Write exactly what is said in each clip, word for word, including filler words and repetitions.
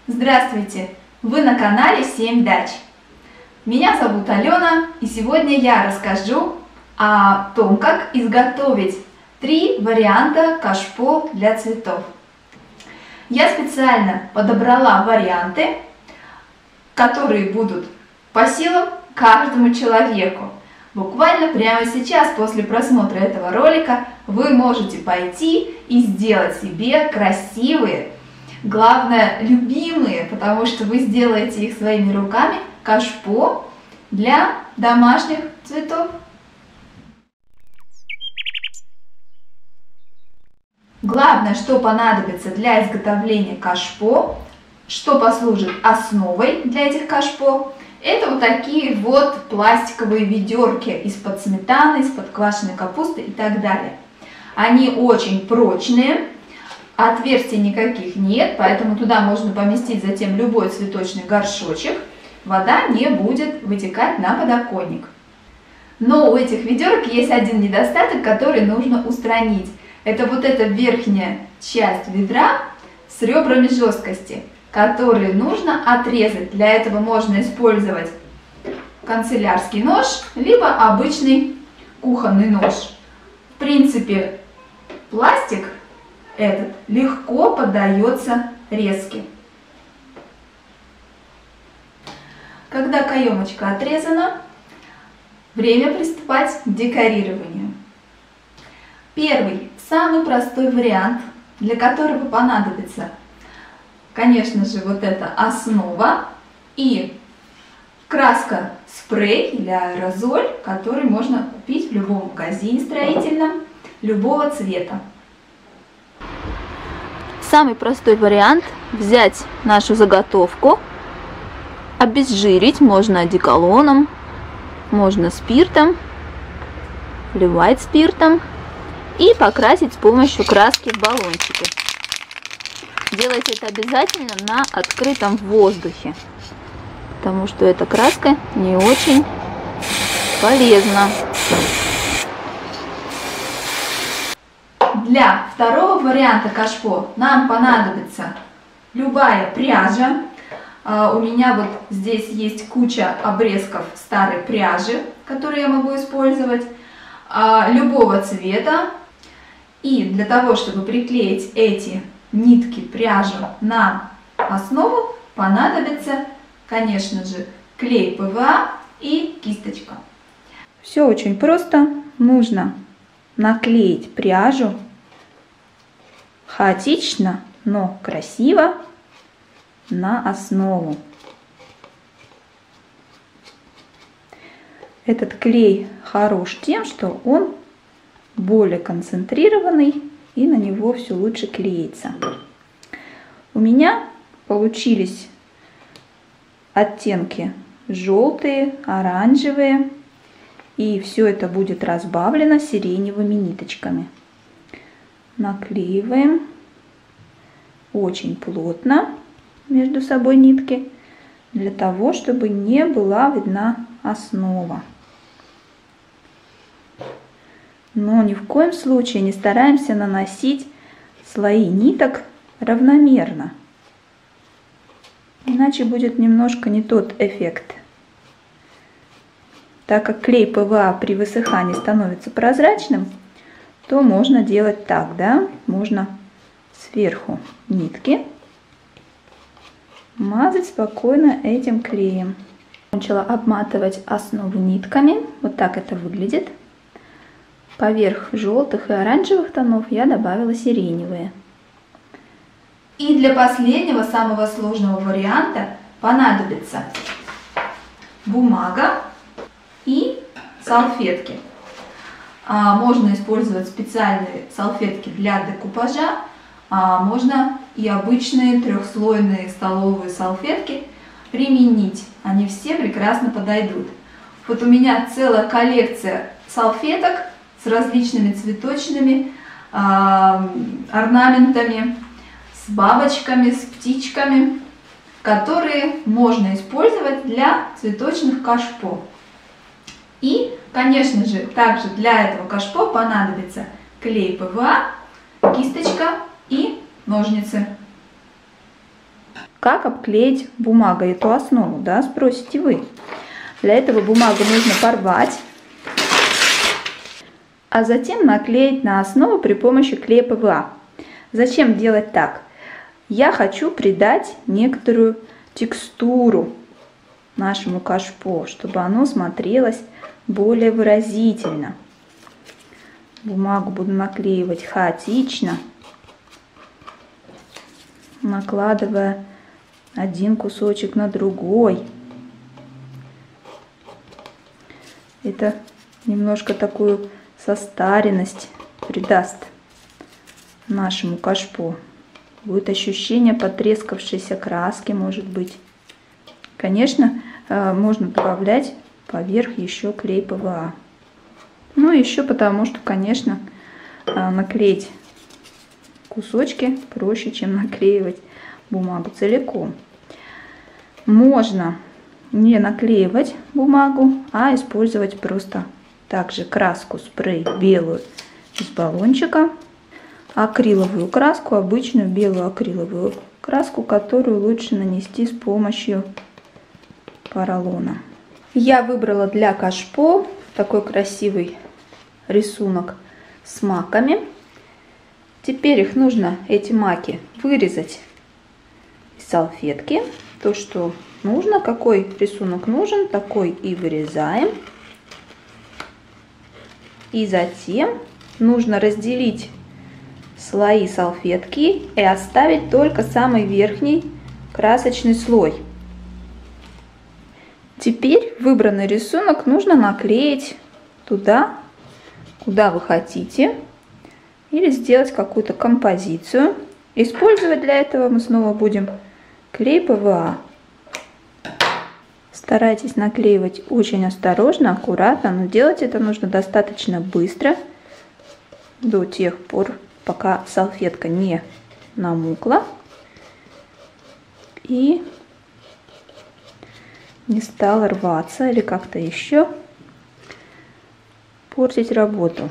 Здравствуйте! Вы на канале семь дач. Меня зовут Алена, и сегодня я расскажу о том, как изготовить три варианта кашпо для цветов. Я специально подобрала варианты, которые будут по силам каждому человеку. Буквально прямо сейчас, после просмотра этого ролика, вы можете пойти и сделать себе красивые, главное, любимые, потому что вы сделаете их своими руками, кашпо для домашних цветов. Главное, что понадобится для изготовления кашпо, что послужит основой для этих кашпо, это вот такие вот пластиковые ведерки из-под сметаны, из-под квашеной капусты и так далее. Они очень прочные. Отверстий никаких нет, поэтому туда можно поместить затем любой цветочный горшочек. Вода не будет вытекать на подоконник. Но у этих ведерок есть один недостаток, который нужно устранить. Это вот эта верхняя часть ведра с ребрами жесткости, которые нужно отрезать. Для этого можно использовать канцелярский нож, либо обычный кухонный нож. В принципе, пластик этот легко поддается резке. Когда каемочка отрезана, время приступать к декорированию. Первый, самый простой вариант, для которого понадобится, конечно же, вот эта основа и краска спрей или аэрозоль, который можно купить в любом магазине строительном, любого цвета. Самый простой вариант – взять нашу заготовку, обезжирить, можно одеколоном, можно спиртом, вливать спиртом и покрасить с помощью краски в баллончике. Делайте это обязательно на открытом воздухе, потому что эта краска не очень полезна. Для второго варианта кашпо нам понадобится любая пряжа. У меня вот здесь есть куча обрезков старой пряжи, которые я могу использовать, любого цвета. И для того, чтобы приклеить эти нитки пряжи на основу, понадобится, конечно же, клей пэ вэ а и кисточка. Все очень просто. Нужно наклеить пряжу хаотично, но красиво на основу. Этот клей хорош тем, что он более концентрированный и на него все лучше клеится. У меня получились оттенки желтые, оранжевые, и все это будет разбавлено сиреневыми ниточками. Наклеиваем очень плотно между собой нитки, для того, чтобы не была видна основа. Но ни в коем случае не стараемся наносить слои ниток равномерно, иначе будет немножко не тот эффект. Так как клей пэ вэ а при высыхании становится прозрачным, то можно делать так, да, можно сверху нитки мазать спокойно этим клеем. Начала обматывать основу нитками, вот так это выглядит. Поверх желтых и оранжевых тонов я добавила сиреневые. И для последнего, самого сложного варианта понадобится бумага и салфетки. А, можно использовать специальные салфетки для декупажа, а можно и обычные трехслойные столовые салфетки применить. Они все прекрасно подойдут. Вот у меня целая коллекция салфеток с различными цветочными э, орнаментами, с бабочками, с птичками, которые можно использовать для цветочных кашпо. И, конечно же, также для этого кашпо понадобится клей пэ вэ а, кисточка и ножницы. Как обклеить бумагой эту основу, да, спросите вы. Для этого бумагу нужно порвать, а затем наклеить на основу при помощи клея пэ вэ а. Зачем делать так? Я хочу придать некоторую текстуру нашему кашпо, чтобы оно смотрелось более выразительно. Бумагу буду наклеивать хаотично, накладывая один кусочек на другой. Это немножко такую состаренность придаст нашему кашпо. Будет ощущение потрескавшейся краски, может быть. Конечно, можно добавлять поверх еще клей пэ вэ а. Ну и еще потому, что, конечно, наклеить кусочки проще, чем наклеивать бумагу целиком. Можно не наклеивать бумагу, а использовать просто также краску спрей белую из баллончика, акриловую краску, обычную белую акриловую краску, которую лучше нанести с помощью поролона. Я выбрала для кашпо такой красивый рисунок с маками. Теперь их нужно, эти маки, вырезать из салфетки. То, что нужно, какой рисунок нужен, такой и вырезаем. И затем нужно разделить слои салфетки и оставить только самый верхний красочный слой. Теперь выбранный рисунок нужно наклеить туда, куда вы хотите, или сделать какую-то композицию. Использовать для этого мы снова будем клей пэ вэ а. Старайтесь наклеивать очень осторожно, аккуратно, но делать это нужно достаточно быстро, до тех пор, пока салфетка не намокла и не стала рваться или как-то еще портить работу.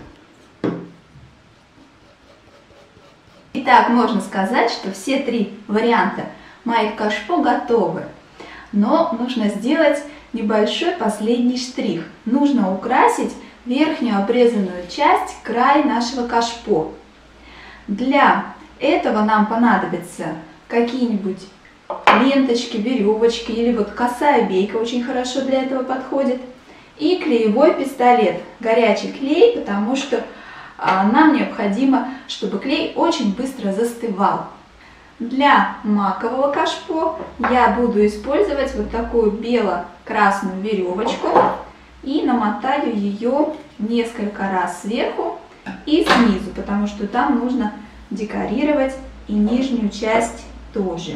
Итак, можно сказать, что все три варианта моих кашпо готовы. Но нужно сделать небольшой последний штрих. Нужно украсить верхнюю обрезанную часть, край нашего кашпо. Для этого нам понадобятся какие-нибудь ленточки, веревочки или вот косая бейка очень хорошо для этого подходит. И клеевой пистолет, горячий клей, потому что а, нам необходимо, чтобы клей очень быстро застывал. Для макового кашпо я буду использовать вот такую бело-красную веревочку и намотаю ее несколько раз сверху и снизу, потому что там нужно декорировать и нижнюю часть тоже.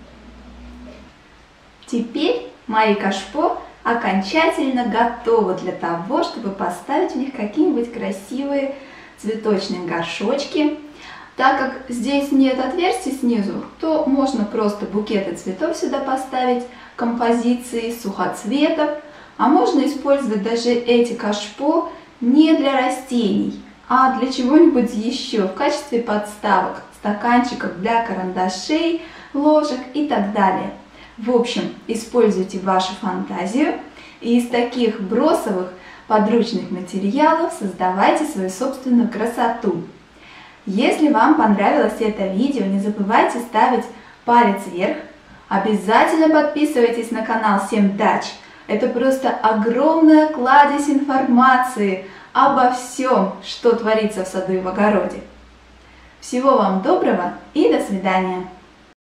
Теперь мои кашпо окончательно готовы для того, чтобы поставить в них какие-нибудь красивые цветочные горшочки. Так как здесь нет отверстий снизу, то можно просто букеты цветов сюда поставить, композиции сухоцветов. А можно использовать даже эти кашпо не для растений, а для чего-нибудь еще, в качестве подставок, стаканчиков для карандашей, ложек и так далее. В общем, используйте вашу фантазию и из таких бросовых подручных материалов создавайте свою собственную красоту. Если вам понравилось это видео, не забывайте ставить палец вверх. Обязательно подписывайтесь на канал семь дач. Это просто огромная кладезь информации обо всем, что творится в саду и в огороде. Всего вам доброго и до свидания!